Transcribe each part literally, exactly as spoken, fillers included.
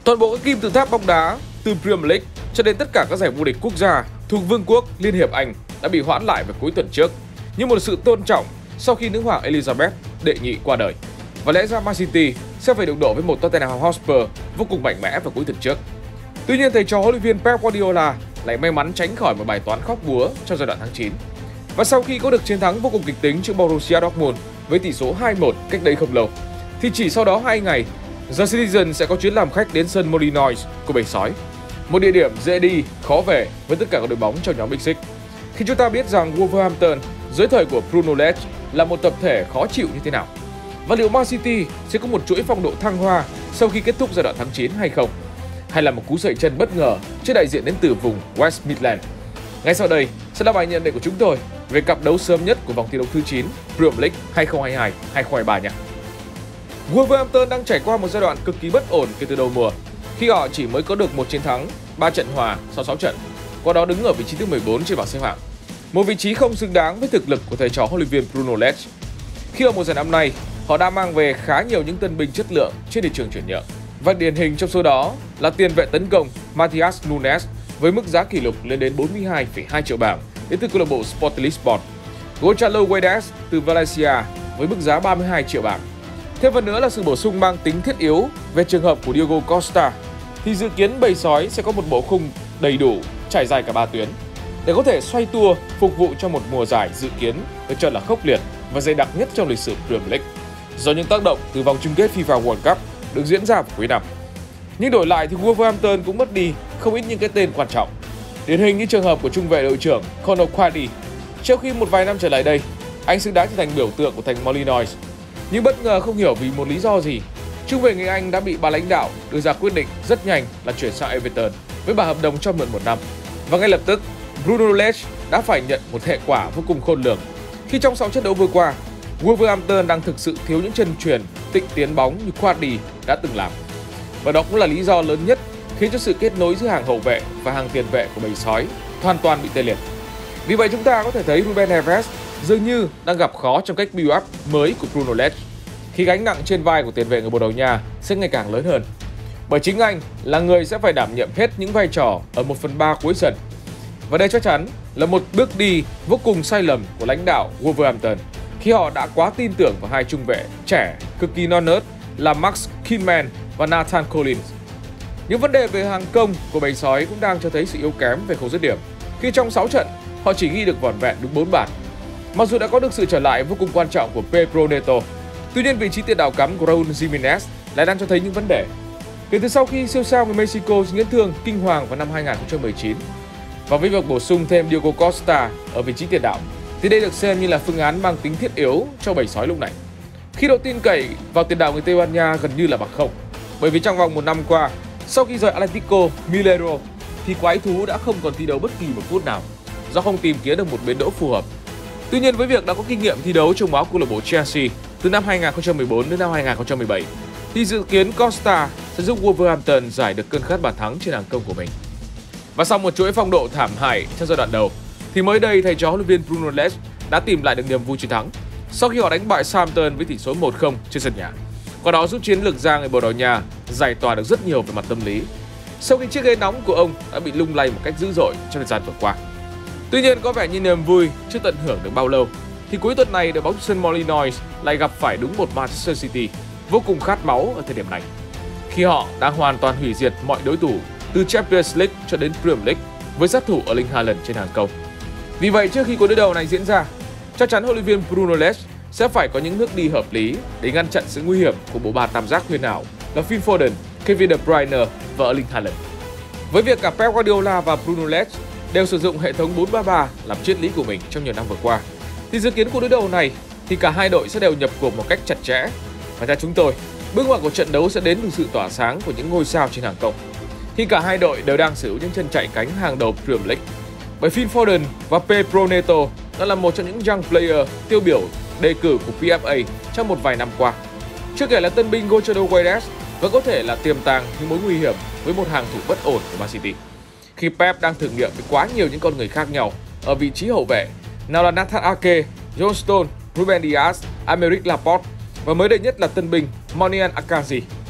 Toàn bộ các kim tự tháp bóng đá từ Premier League cho đến tất cả các giải vô địch quốc gia thuộc Vương quốc Liên hiệp Anh đã bị hoãn lại vào cuối tuần trước như một sự tôn trọng sau khi nữ hoàng Elizabeth đệ nhị qua đời. Và lẽ ra Man City sẽ phải đụng độ với một Tottenham Hotspur vô cùng mạnh mẽ vào cuối tuần trước. Tuy nhiên, thầy trò huấn luyện viên Pep Guardiola lại may mắn tránh khỏi một bài toán khóc búa trong giai đoạn tháng chín. Và sau khi có được chiến thắng vô cùng kịch tính trước Borussia Dortmund với tỷ số hai một cách đây không lâu, thì chỉ sau đó hai ngày, The Citizen sẽ có chuyến làm khách đến sân Molyneux của bầy sói, một địa điểm dễ đi, khó về với tất cả các đội bóng trong nhóm Big Six. Khi chúng ta biết rằng Wolverhampton dưới thời của Bruno Lage là một tập thể khó chịu như thế nào, và liệu Man City sẽ có một chuỗi phong độ thăng hoa sau khi kết thúc giai đoạn tháng chín hay không, hay là một cú sẩy chân bất ngờ trước đại diện đến từ vùng West Midlands. Ngay sau đây sẽ là bài nhận định của chúng tôi về cặp đấu sớm nhất của vòng thi đấu thứ chín Premier League hai không hai hai hai không hai ba nhé. Wolverhampton đang trải qua một giai đoạn cực kỳ bất ổn kể từ đầu mùa, khi họ chỉ mới có được một chiến thắng, ba trận hòa sau sáu trận, qua đó đứng ở vị trí thứ mười bốn trên bảng xếp hạng. Một vị trí không xứng đáng với thực lực của thầy trò huấn luyện viên Bruno Lage. Khi ở mùa giải năm nay, họ đã mang về khá nhiều những tân binh chất lượng trên thị trường chuyển nhượng. Và điển hình trong số đó là tiền vệ tấn công Matheus Nunes với mức giá kỷ lục lên đến bốn mươi hai phẩy hai triệu bảng đến từ câu lạc bộ Sporting Lisbon. Gonçalo Guedes từ Valencia với mức giá ba mươi hai triệu bảng. Thêm phần nữa là sự bổ sung mang tính thiết yếu về trường hợp của Diogo Costa, thì dự kiến bầy sói sẽ có một bộ khung đầy đủ trải dài cả ba tuyến để có thể xoay tua phục vụ cho một mùa giải dự kiến được cho là khốc liệt và dày đặc nhất trong lịch sử Premier League do những tác động từ vòng chung kết FIFA World Cup được diễn ra vào cuối năm. Nhưng đổi lại thì Wolverhampton cũng mất đi không ít những cái tên quan trọng, điển hình như trường hợp của trung vệ đội trưởng Conor Quadri. Trước khi một vài năm trở lại đây, anh xứng đáng trở thành biểu tượng của thành Molyneux, nhưng bất ngờ không hiểu vì một lý do gì, trung vệ người Anh đã bị ban lãnh đạo đưa ra quyết định rất nhanh là chuyển sang Everton với bản hợp đồng cho mượn một năm. Và ngay lập tức, Bruno Lage đã phải nhận một hệ quả vô cùng khôn lường khi trong sáu trận đấu vừa qua, Wolverhampton đang thực sự thiếu những chân chuyền tịnh tiến bóng như Quadri đã từng làm. Và đó cũng là lý do lớn nhất khiến cho sự kết nối giữa hàng hậu vệ và hàng tiền vệ của bầy sói hoàn toàn bị tê liệt. Vì vậy chúng ta có thể thấy Ruben Neves dường như đang gặp khó trong cách build up mới của Bruno Lage, khi gánh nặng trên vai của tiền vệ người Bồ Đào Nha sẽ ngày càng lớn hơn. Bởi chính anh là người sẽ phải đảm nhiệm hết những vai trò ở một phần ba cuối sân. Và đây chắc chắn là một bước đi vô cùng sai lầm của lãnh đạo Wolverhampton khi họ đã quá tin tưởng vào hai trung vệ trẻ cực kỳ non nớt là Max Kinman và Nathan Collins. Những vấn đề về hàng công của bầy sói cũng đang cho thấy sự yếu kém về khâu dứt điểm, khi trong sáu trận họ chỉ ghi được vỏn vẹn đúng bốn bàn. Mặc dù đã có được sự trở lại vô cùng quan trọng của Pedro Neto, tuy nhiên vị trí tiền đạo cắm của Raúl Jiménez lại đang cho thấy những vấn đề. Kể từ sau khi siêu sao người Mexico chấn thương kinh hoàng vào năm hai không một chín, và với việc bổ sung thêm Diogo Costa ở vị trí tiền đạo, thì đây được xem như là phương án mang tính thiết yếu cho bầy sói lúc này, khi độ tin cậy vào tiền đạo người Tây Ban Nha gần như là bằng không. Bởi vì trong vòng một năm qua, sau khi rời Atlético Mineiro, thì quái thú đã không còn thi đấu bất kỳ một phút nào do không tìm kiếm được một bến đỗ phù hợp. Tuy nhiên, với việc đã có kinh nghiệm thi đấu trong áo câu lạc bộ Chelsea từ năm hai không một bốn đến năm hai không một bảy, thì dự kiến Costa sẽ giúp Wolverhampton giải được cơn khát bàn thắng trên hàng công của mình. Và sau một chuỗi phong độ thảm hại trong giai đoạn đầu, thì mới đây thầy trò huấn luyện viên Bruno Lage đã tìm lại được niềm vui chiến thắng sau khi họ đánh bại Southampton với tỷ số một không trên sân nhà. Qua đó giúp chiến lược gia người Bồ Đào Nha giải tỏa được rất nhiều về mặt tâm lý sau khi chiếc ghế nóng của ông đã bị lung lay một cách dữ dội trong thời gian vừa qua. Tuy nhiên, có vẻ như niềm vui chưa tận hưởng được bao lâu, thì cuối tuần này đội bóng sân Molyneux lại gặp phải đúng một Manchester City vô cùng khát máu ở thời điểm này, khi họ đang hoàn toàn hủy diệt mọi đối thủ từ Champions League cho đến Premier League với sát thủ Erling Haaland trên hàng công. Vì vậy, trước khi cuộc đối đầu này diễn ra, chắc chắn huấn luyện viên Bruno Lage sẽ phải có những bước đi hợp lý để ngăn chặn sự nguy hiểm của bộ ba tam giác huyền ảo là Phil Foden, Kevin De Bruyne và Erling Haaland. Với việc cả Pep Guardiola và Bruno Lage đều sử dụng hệ thống bốn ba ba làm triết lý của mình trong nhiều năm vừa qua, thì dự kiến cuộc đối đầu này thì cả hai đội sẽ đều nhập cuộc một cách chặt chẽ. Và theo chúng tôi, bước ngoặt của trận đấu sẽ đến từ sự tỏa sáng của những ngôi sao trên hàng công, khi cả hai đội đều đang sở hữu những chân chạy cánh hàng đầu Premier League. Bởi Phil Foden và Pedro Neto đã là một trong những young player tiêu biểu đề cử của pê ép a trong một vài năm qua. Chưa kể là tân binh Gonçalo Guedes vẫn có thể là tiềm tàng những mối nguy hiểm với một hàng thủ bất ổn của Man City, khi Pep đang thử nghiệm với quá nhiều những con người khác nhau ở vị trí hậu vệ, nào là Nathan Ake, John Stones, Ruben Dias, Aymeric Laporte và mới đây nhất là tân binh Monian Akanji.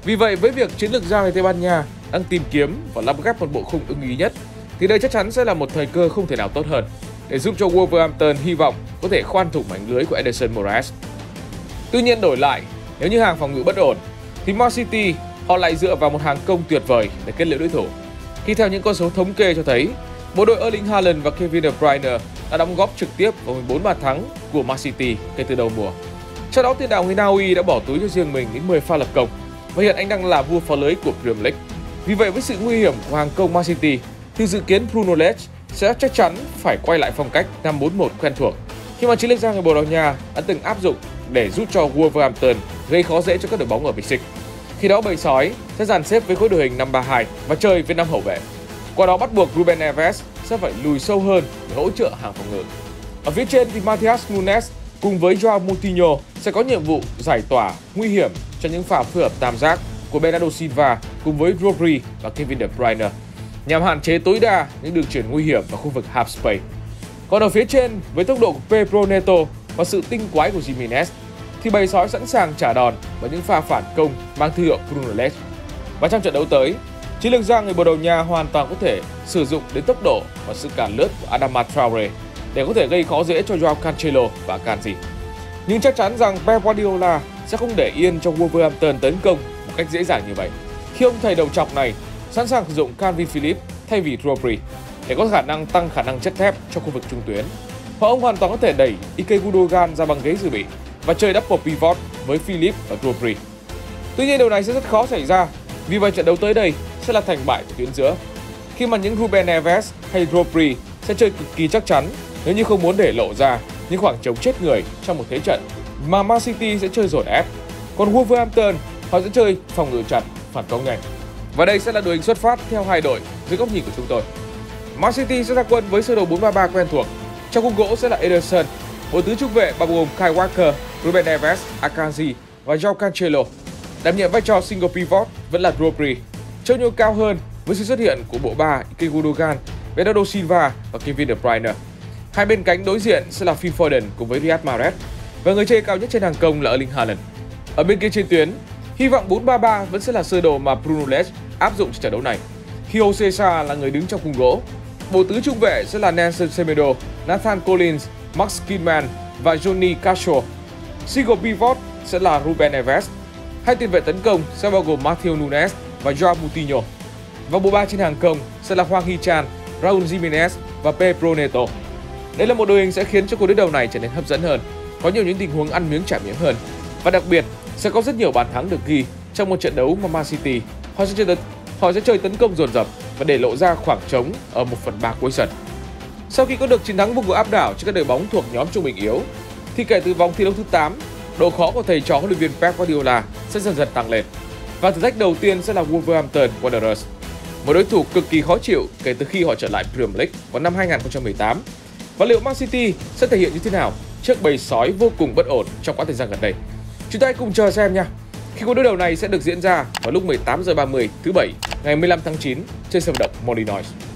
Vì vậy, với việc chiến lược gia người Tây Ban Nha đang tìm kiếm và lắp ghép một bộ khung ưng ý nhất, thì đây chắc chắn sẽ là một thời cơ không thể nào tốt hơn để giúp cho Wolverhampton hy vọng có thể khoan thủng mảnh lưới của Ederson Moraes. Tuy nhiên đổi lại, nếu như hàng phòng ngự bất ổn, thì Man City họ lại dựa vào một hàng công tuyệt vời để kết liễu đối thủ. Khi theo những con số thống kê cho thấy, bộ đôi Erling Haaland và Kevin De Bruyne đã đóng góp trực tiếp vào mười bốn bàn thắng của Man City kể từ đầu mùa. Sau đó, tiền đạo người Na Uy đã bỏ túi cho riêng mình đến mười pha lập công và hiện anh đang là vua phá lưới của Premier League. Vì vậy, với sự nguy hiểm của hàng công Man City, thì dự kiến Bruno Lage sẽ chắc chắn phải quay lại phong cách năm bốn một quen thuộc, khi mà chiến lược gia người Bồ Đào Nha đã từng áp dụng để giúp cho Wolverhampton gây khó dễ cho các đội bóng ở big six. Khi đó bầy sói sẽ dàn xếp với khối đội hình năm ba hai và chơi với năm hậu vệ. Qua đó bắt buộc Ruben Neves sẽ phải lùi sâu hơn để hỗ trợ hàng phòng ngự. Ở phía trên thì Matheus Nunes cùng với Joao Moutinho sẽ có nhiệm vụ giải tỏa nguy hiểm cho những pha phối hợp tam giác của Bernardo Silva cùng với Rodri và Kevin De Bruyne, nhằm hạn chế tối đa những đường chuyển nguy hiểm vào khu vực half space. Còn ở phía trên, với tốc độ của Pedro Neto và sự tinh quái của Jimenez, thì bầy sói sẵn sàng trả đòn với những pha phản công mang thương hiệu Bruno Lage. Và trong trận đấu tới, chiến lược gia người Bồ Đào Nha hoàn toàn có thể sử dụng đến tốc độ và sự cản lướt của Adama Traore để có thể gây khó dễ cho Joao Cancelo và Akanji. Nhưng chắc chắn rằng Pep Guardiola sẽ không để yên cho Wolverhampton tấn công một cách dễ dàng như vậy, khi ông thầy đầu trọc này sẵn sàng sử dụng Calvin Phillips thay vì Rodri để có khả năng tăng khả năng chất thép cho khu vực trung tuyến. Hoặc ông hoàn toàn có thể đẩy Ilkay Gundogan ra bằng ghế dự bị và chơi double pivot với Phillips và Rodri. Tuy nhiên điều này sẽ rất khó xảy ra, vì vậy trận đấu tới đây sẽ là thành bại của tuyến giữa, khi mà những Ruben Neves hay Rodri sẽ chơi cực kỳ chắc chắn nếu như không muốn để lộ ra những khoảng trống chết người trong một thế trận mà Man City sẽ chơi dồn ép, còn Wolverhampton họ sẽ chơi phòng ngự chặt, phản công nhanh. Và đây sẽ là đội hình xuất phát theo hai đội dưới góc nhìn của chúng tôi. Man City sẽ ra quân với sơ đồ bốn ba ba quen thuộc. Trong khung gỗ sẽ là Ederson, bộ tứ trung vệ bao gồm Kyle Walker, Ruben Neves, Akanji và Joao Cancelo. Đảm nhiệm vai trò single pivot vẫn là Rodri. Trông nhu cao hơn với sự xuất hiện của bộ ba Ilkay Gundogan, Bernardo Silva và Kevin De Bruyne. Hai bên cánh đối diện sẽ là Phil Foden cùng với Riyad Mahrez và người chơi cao nhất trên hàng công là Erling Haaland. Ở bên kia trên tuyến, hy vọng bốn ba ba vẫn sẽ là sơ đồ mà Bruno Lage áp dụng trong trận đấu này, khi Jose là người đứng trong khung gỗ. Bộ tứ trung vệ sẽ là Nelson Semedo, Nathan Collins, Max Kidman và Johnny Castro. Single pivot sẽ là Ruben Neves. Hai tiền vệ tấn công sẽ bao gồm Matheus Nunes và Joao Moutinho. Và bộ ba trên hàng công sẽ là Hwang Hee-chan, Raúl Jimenez và Pedro Neto. Đây là một đội hình sẽ khiến cho cuộc đối đầu này trở nên hấp dẫn hơn, có nhiều những tình huống ăn miếng trả miếng hơn, và đặc biệt sẽ có rất nhiều bàn thắng được ghi trong một trận đấu mà Man City họ sẽ chơi họ sẽ chơi tấn công dồn dập và để lộ ra khoảng trống ở một phần ba cuối sân. Sau khi có được chiến thắng vùng của áp đảo trên các đội bóng thuộc nhóm trung bình yếu, thì kể từ vòng thi đấu thứ tám, độ khó của thầy trò huấn luyện viên Pep Guardiola sẽ dần dần tăng lên. Và thử thách đầu tiên sẽ là Wolverhampton Wanderers, một đối thủ cực kỳ khó chịu kể từ khi họ trở lại Premier League vào năm hai nghìn không trăm mười tám. Và liệu Man City sẽ thể hiện như thế nào trước bầy sói vô cùng bất ổn trong quãng thời gian gần đây? Chúng ta hãy cùng chờ xem nha. Khi cuộc đối đầu này sẽ được diễn ra vào lúc mười tám giờ ba mươi thứ bảy ngày mười lăm tháng chín trên sân vận động Molineux.